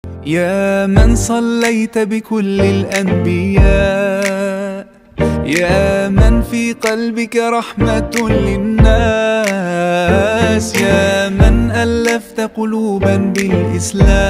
يا من صليت بكل الأنبياء، يا من في قلبك رحمة للناس، يا من ألفت قلوبا بالإسلام.